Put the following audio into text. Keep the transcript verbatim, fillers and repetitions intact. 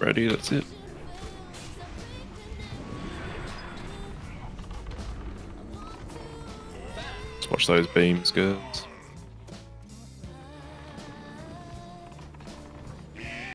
ready, that's it. Let's watch those beams, girls.